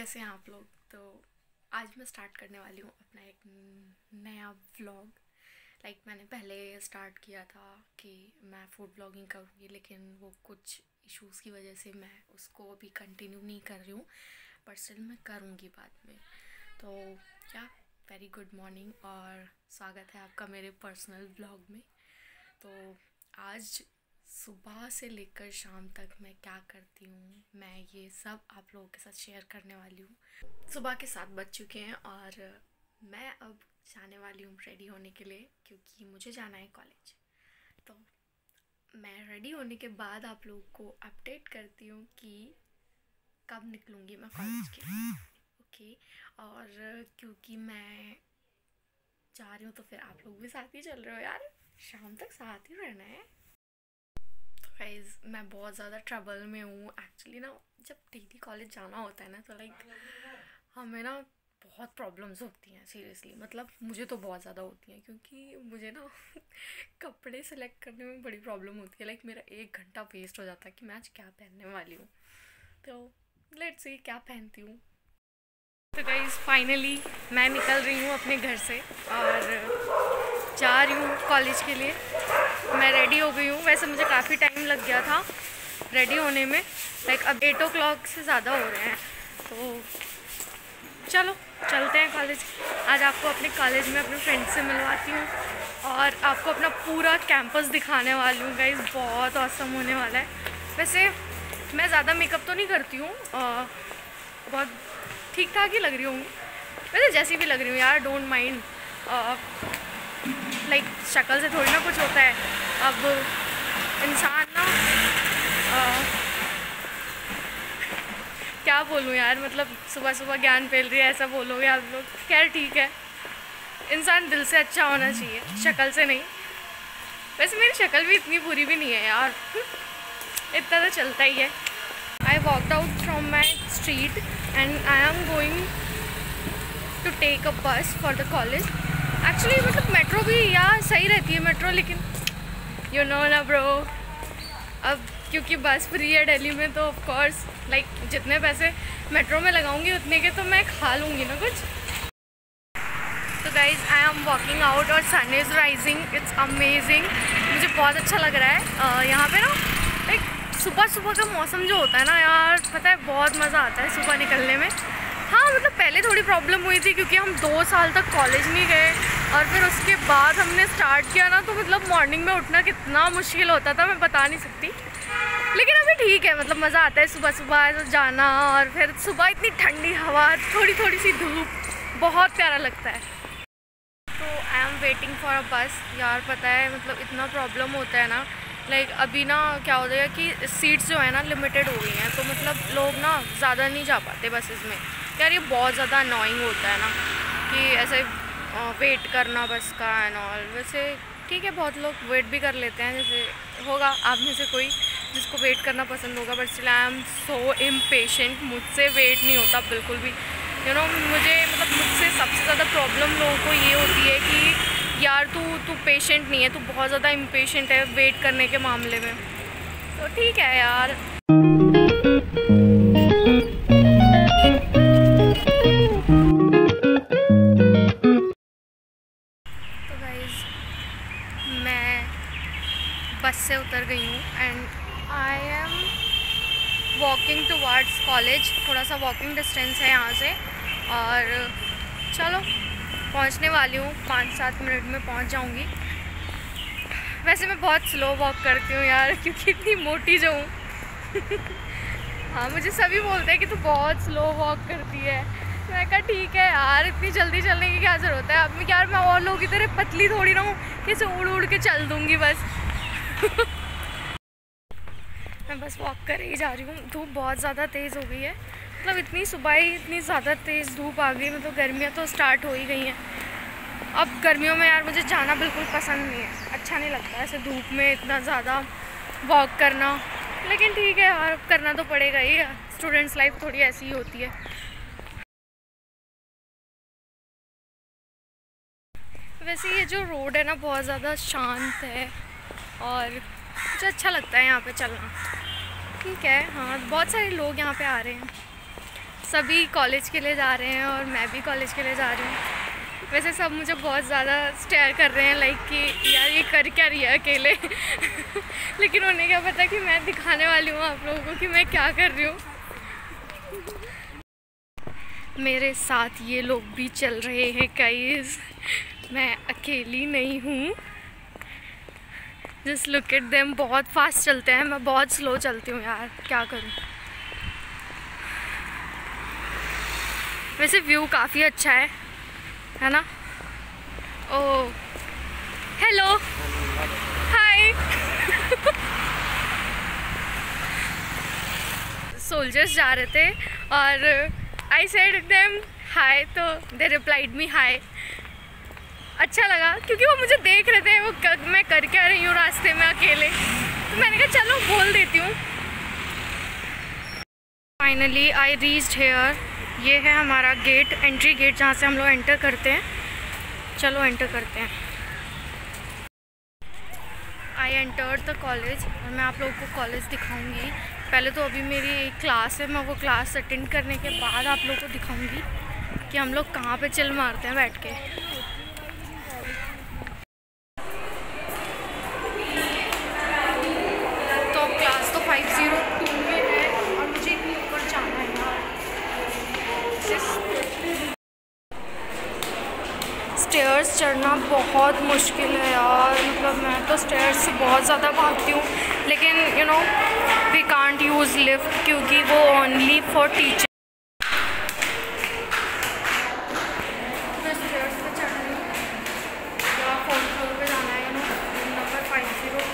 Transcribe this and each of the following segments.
कैसे हैं आप लोग। तो आज मैं स्टार्ट करने वाली हूँ अपना एक नया व्लॉग। मैंने पहले स्टार्ट किया था कि मैं फूड ब्लॉगिंग करूँगी, लेकिन वो कुछ इश्यूज़ की वजह से मैं उसको अभी कंटिन्यू नहीं कर रही हूँ, पर स्टिल मैं करूँगी बाद में। तो क्या वेरी गुड मॉर्निंग और स्वागत है आपका मेरे पर्सनल व्लॉग में। तो आज सुबह से लेकर शाम तक मैं क्या करती हूँ, मैं ये सब आप लोगों के साथ शेयर करने वाली हूँ। सुबह के 7 बज चुके हैं और मैं अब जाने वाली हूँ रेडी होने के लिए, क्योंकि मुझे जाना है कॉलेज। तो मैं रेडी होने के बाद आप लोगों को अपडेट करती हूँ कि कब निकलूँगी मैं कॉलेज के लिए। ओके, और क्योंकि मैं जा रही हूँ तो फिर आप लोग भी साथ ही चल रहे हो यार, शाम तक साथ ही रहना है। गाइस मैं बहुत ज़्यादा ट्रबल में हूँ एक्चुअली ना। जब डेली कॉलेज जाना होता है ना तो हमें ना बहुत प्रॉब्लम्स होती हैं सीरियसली। मतलब मुझे तो बहुत ज़्यादा होती हैं, क्योंकि मुझे ना कपड़े सेलेक्ट करने में बड़ी प्रॉब्लम होती है। मेरा 1 घंटा वेस्ट हो जाता है कि मैं आज क्या पहनने वाली हूँ। तो लेट्स सी क्या पहनती हूँ। तो गाइस फाइनली मैं निकल रही हूँ अपने घर से और जा रही हूँ कॉलेज के लिए। मैं रेडी हो गई हूँ। वैसे मुझे काफ़ी टाइम लग गया था रेडी होने में, अब 8 o'clock से ज़्यादा हो रहे हैं। तो चलो चलते हैं कॉलेज। आज आपको अपने कॉलेज में अपने फ्रेंड्स से मिलवाती हूँ और आपको अपना पूरा कैंपस दिखाने वाली हूँ। गाइस बहुत ऑसम होने वाला है। वैसे मैं ज़्यादा मेकअप तो नहीं करती हूँ, बहुत ठीक ठाक ही लग रही हूँ। वैसे जैसी भी लग रही हूँ यार, डोंट माइंड। शक्ल से थोड़ी ना कुछ होता है। अब इंसान ना क्या बोलूँ यार, सुबह सुबह ज्ञान फैल रही है ऐसा बोलोगे आप लोग। खैर ठीक है, इंसान दिल से अच्छा होना चाहिए, शक्ल से नहीं। वैसे मेरी शक्ल भी इतनी बुरी भी नहीं है यार, इतना तो चलता ही है। I walked out from my street and I am going to take a bus for the college. Actually metro भी यार सही रहती है मेट्रो, लेकिन यू नो ना ब्रो, अब क्योंकि बस फ्री है दिल्ली में तो ऑफ कोर्स जितने पैसे मेट्रो में लगाऊंगी उतने के तो मैं खा लूँगी ना कुछ। तो guys I am walking out और sun is rising, it's amazing. मुझे बहुत अच्छा लग रहा है यहाँ पे ना। सुबह सुबह का मौसम जो होता है ना यार, पता है बहुत मज़ा आता है सुबह निकलने में। हाँ पहले थोड़ी प्रॉब्लम हुई थी क्योंकि हम 2 साल तक कॉलेज नहीं गए और फिर उसके बाद हमने स्टार्ट किया ना, तो मॉर्निंग में उठना कितना मुश्किल होता था मैं बता नहीं सकती। लेकिन अभी ठीक है, मज़ा आता है सुबह सुबह जाना, और फिर सुबह इतनी ठंडी हवा, थोड़ी थोड़ी सी धूप, बहुत प्यारा लगता है। तो I am waiting for a bus यार। पता है इतना प्रॉब्लम होता है ना, अभी ना क्या हो गया कि सीट्स जो है ना लिमिटेड हो गई हैं, तो लोग ना ज़्यादा नहीं जा पाते बसेस में यार। ये बहुत ज़्यादा अनोइंग होता है ना कि ऐसे वेट करना बस का एंड ऑल। वैसे ठीक है, बहुत लोग वेट भी कर लेते हैं, जैसे होगा आप में से कोई जिसको वेट करना पसंद होगा, but still I am so impatient. मुझसे वेट नहीं होता बिल्कुल भी। यू नो मुझे मुझसे सबसे ज़्यादा प्रॉब्लम लोगों को ये होती है कि यार तू पेशेंट नहीं है, तू बहुत ज़्यादा इम्पेशेंट है वेट करने के मामले में। तो ठीक है यार। तो गाइस मैं बस से उतर गई हूँ and I am walking towards college. थोड़ा सा वॉकिंग डिस्टेंस है यहाँ से और चलो पहुँचने वाली हूँ। 5-7 मिनट में पहुँच जाऊँगी। वैसे मैं बहुत स्लो वॉक करती हूँ यार, क्योंकि इतनी मोटी जो हूँ। हाँ मुझे सभी बोलते हैं कि तू बहुत स्लो वॉक करती है। तो मैं कहा ठीक है यार, इतनी जल्दी चलने की क्या ज़रूरत है। अब यार मैं और लोगों की तरह पतली थोड़ी ना हूँ कि इसे उड़ उड़ के चल दूँगी बस। मैं बस वॉक कर ही जा रही हूँ। धूप बहुत ज़्यादा तेज़ हो गई है, इतनी सुबह ही इतनी ज़्यादा तेज़ धूप आ गई। गर्मियाँ तो स्टार्ट हो ही गई हैं। अब गर्मियों में यार मुझे जाना बिल्कुल पसंद नहीं है, अच्छा नहीं लगता ऐसे धूप में इतना ज़्यादा वॉक करना। लेकिन ठीक है यार, करना तो पड़ेगा ही, स्टूडेंट्स लाइफ थोड़ी ऐसी ही होती है। वैसे ये जो रोड है ना बहुत ज़्यादा शांत है और मुझे अच्छा लगता है यहाँ पे चलना। ठीक है हाँ, बहुत सारे लोग यहाँ पे आ रहे हैं। सभी कॉलेज के लिए जा रहे हैं और मैं भी कॉलेज के लिए जा रही हूँ। वैसे सब मुझे बहुत ज़्यादा स्टेयर कर रहे हैं लाइक कि यार ये कर क्या रही है अकेले लेकिन उन्हें क्या पता कि मैं दिखाने वाली हूँ आप लोगों को कि मैं क्या कर रही हूँ। मेरे साथ ये लोग भी चल रहे हैं गाइस, मैं अकेली नहीं हूँ। जस्ट लुक एट देम, बहुत फास्ट चलते हैं, मैं बहुत स्लो चलती हूँ यार, क्या करूँ। वैसे व्यू काफ़ी अच्छा है ना। ओह हेलो हाय सोल्जर्स जा रहे थे और आई सेड देम हाय, तो दे रिप्लाइड मी हाय। अच्छा लगा क्योंकि वो मुझे देख रहे थे वो मैं कर क्या रही हूँ रास्ते में अकेले, तो मैंने कहा चलो बोल देती हूँ। Finally I reached here. ये है हमारा गेट, एंट्री गेट, जहाँ से हम लोग एंटर करते हैं। चलो एंटर करते हैं। आई एंटर्ड द कॉलेज और मैं आप लोगों को कॉलेज दिखाऊंगी। पहले तो अभी मेरी एक क्लास है, मैं वो क्लास अटेंड करने के बाद आप लोगों को दिखाऊंगी कि हम लोग कहाँ पे चिल मारते हैं बैठ के। तो क्लास तो 502 में है और मुझे ऊपर जाना है यार। स्टेयर्स चढ़ना बहुत मुश्किल है यार, मतलब मैं तो स्टेयर्स से बहुत ज़्यादा भागती हूँ, लेकिन you know we can't use lift क्योंकि वो ओनली फॉर टीचर। मैं स्टेयर्स पे चढ़ रही हूँ, 4th फ्लोर पे जाना है, नंबर 502।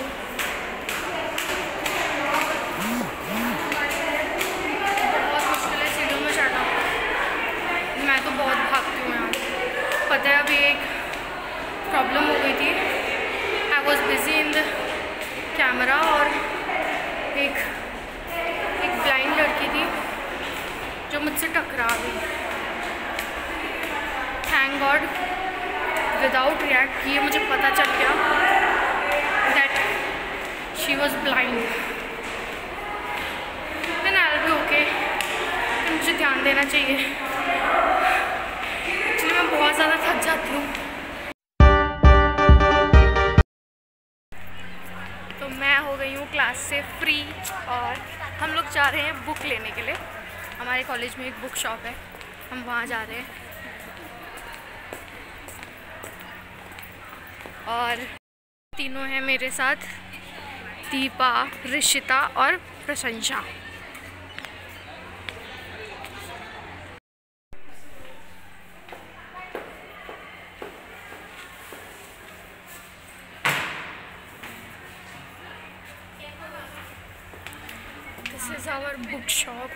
बहुत मुश्किल है सीढ़ियों में चढ़ना, मैं तो बहुत भागती हूँ यार। पता है अभी एक प्रॉब्लम हो गई थी, I was busy in the camera और एक ब्लाइंड लड़की थी जो मुझसे टकरा गई। थैंक गॉड विदाउट रिएक्ट किए मुझे पता चल गया that she was blind. Then I will be okay, मुझे ध्यान देना चाहिए, एक्चुअली मैं बहुत ज़्यादा थक जाती हूँ। तो मैं हो गई हूँ क्लास से फ्री और हम लोग जा रहे हैं बुक लेने के लिए। हमारे कॉलेज में एक बुक शॉप है, हम वहाँ जा रहे हैं। और तीनों हैं मेरे साथ, दीपा, ऋषिता और Prashansa. This is our book shop.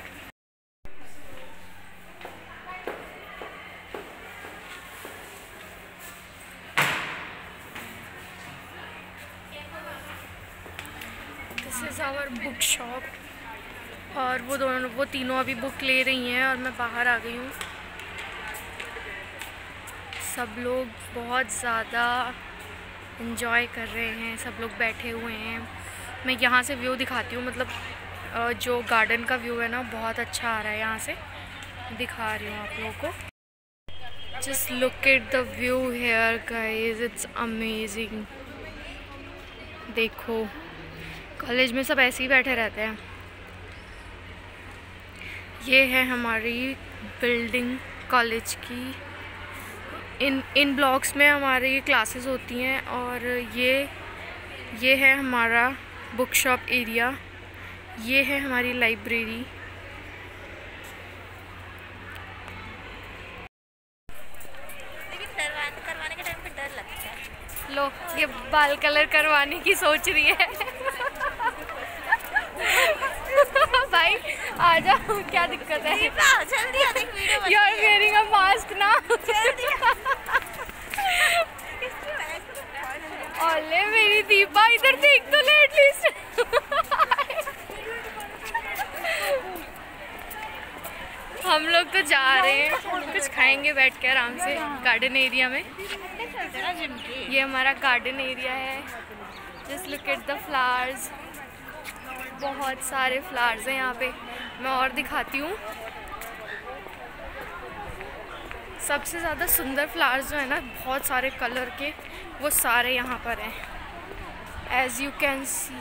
This is our book shop और वो तीनों अभी बुक ले रही हैं और मैं बाहर आ गई हूँ। सब लोग बहुत ज़्यादा एंजॉय कर रहे हैं, सब लोग बैठे हुए हैं। मैं यहाँ से व्यू दिखाती हूँ, मतलब जो गार्डन का व्यू है ना बहुत अच्छा आ रहा है, यहाँ से दिखा रही हूँ आप लोगों को। Just look at the view here guys, it's amazing. देखो कॉलेज में सब ऐसे ही बैठे रहते हैं। ये है हमारी बिल्डिंग कॉलेज की। इन ब्लॉक्स में हमारी क्लासेस होती हैं और ये है हमारा बुक शॉप एरिया, ये है हमारी लाइब्रेरी। लेकिन करवाने के टाइम पे डर लगता है। लो ये बाल कलर करवाने की सोच रही है भाई आ जाओ, क्या दिक्कत है? जल्दी आ, देख video you are wearing a mask ना। ओले मेरी दीपा, इधर देख तो ले एटलीस्ट। हम लोग तो जा रहे हैं, कुछ खाएंगे बैठ के आराम से गार्डन एरिया में। ये हमारा गार्डन एरिया है। Just look at the flowers, बहुत सारे फ्लावर्स हैं यहाँ पे। मैं और दिखाती हूँ। सबसे ज़्यादा सुंदर फ्लावर्स जो है ना, बहुत सारे कलर के, वो सारे यहाँ पर हैं। As you can see,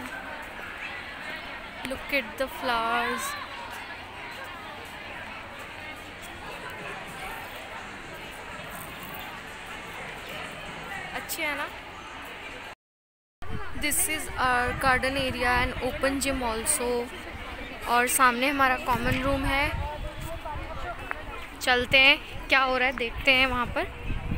look at the flowers. अच्छे है ना। This is our garden area and open gym also. और सामने हमारा कॉमन रूम है। चलते हैं क्या हो रहा है, देखते हैं वहाँ पर।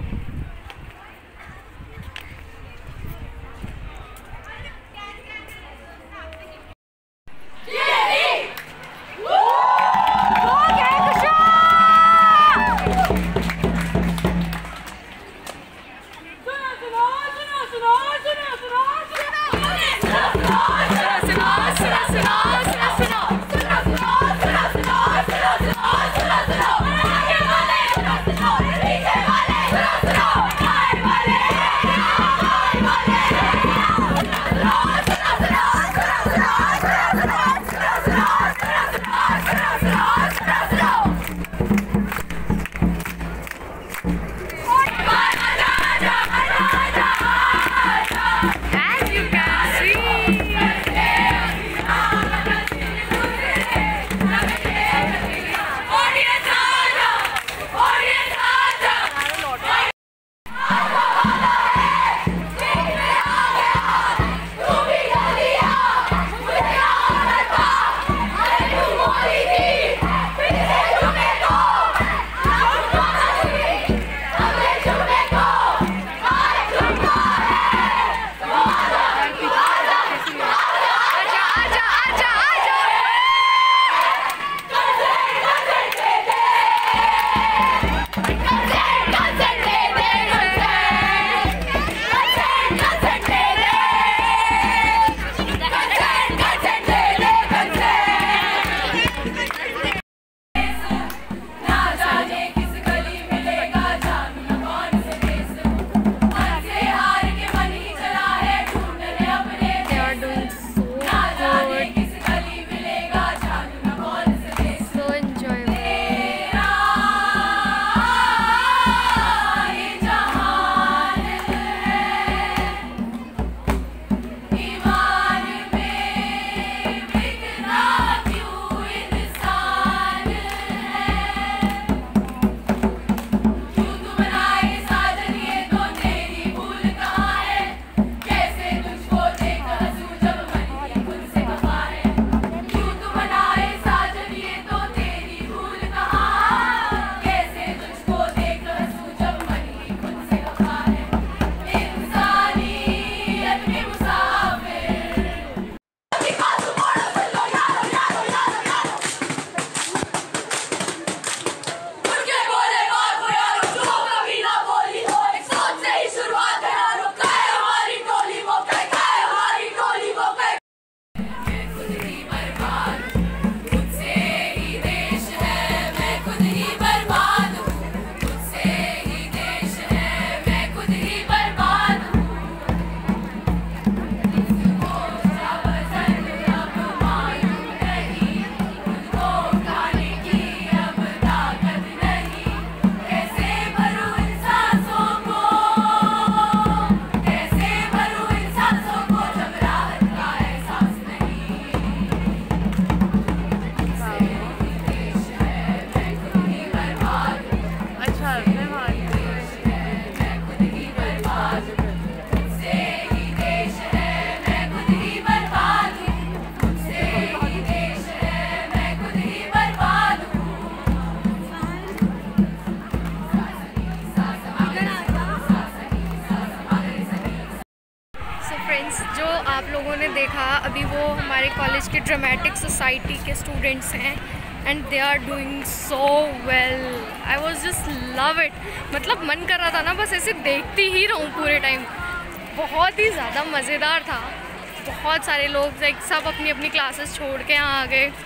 जो आप लोगों ने देखा अभी वो हमारे कॉलेज के ड्रामेटिक सोसाइटी के स्टूडेंट्स हैं and they are doing so well. I was just love it. मतलब मन कर रहा था ना बस ऐसे देखती ही रहूँ पूरे टाइम। बहुत ही ज़्यादा मज़ेदार था। बहुत सारे लोग लाइक सब अपनी अपनी क्लासेस छोड़ के यहाँ आ गए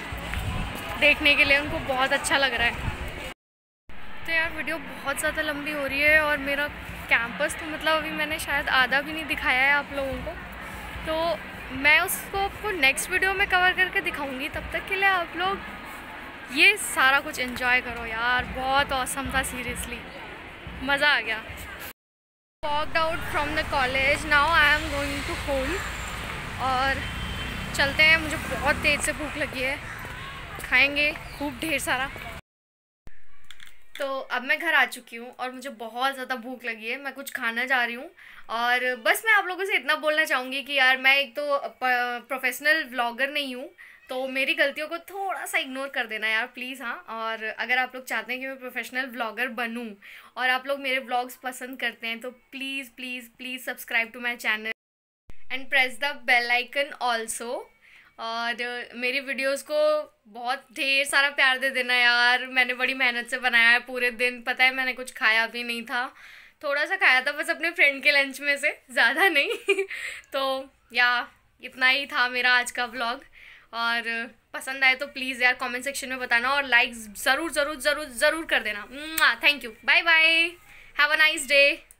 देखने के लिए। उनको बहुत अच्छा लग रहा है। तो यार वीडियो बहुत ज़्यादा लंबी हो रही है और मेरा कैंपस तो मतलब अभी मैंने शायद आधा भी नहीं दिखाया है आप लोगों को। तो मैं उसको आपको नेक्स्ट वीडियो में कवर करके दिखाऊंगी। तब तक के लिए आप लोग ये सारा कुछ एंजॉय करो यार। बहुत ऑसम था सीरियसली। मज़ा आ गया। Walked out from the college, now I am going to home और चलते हैं। मुझे बहुत तेज़ से भूख लगी है, खाएंगे खूब ढेर सारा। तो अब मैं घर आ चुकी हूँ और मुझे बहुत ज़्यादा भूख लगी है, मैं कुछ खाना जा रही हूँ। और बस मैं आप लोगों से इतना बोलना चाहूँगी कि यार मैं एक तो प्रोफेशनल व्लॉगर नहीं हूँ, तो मेरी गलतियों को थोड़ा सा इग्नोर कर देना यार प्लीज़। हाँ, और अगर आप लोग चाहते हैं कि मैं प्रोफेशनल व्लॉगर बनूँ और आप लोग मेरे व्लॉग्स पसंद करते हैं तो please please please subscribe to my channel and press the bell icon also. और मेरी वीडियोस को बहुत ढेर सारा प्यार दे देना यार। मैंने बड़ी मेहनत से बनाया है पूरे दिन, पता है मैंने कुछ खाया भी नहीं था, थोड़ा सा खाया था बस अपने फ्रेंड के लंच में से, ज़्यादा नहीं। तो या इतना ही था मेरा आज का व्लॉग। और पसंद आए तो प्लीज़ यार कमेंट सेक्शन में बताना और लाइक ज़रूर ज़रूर ज़रूर ज़रूर कर देना। Thank you, bye bye, have a nice day.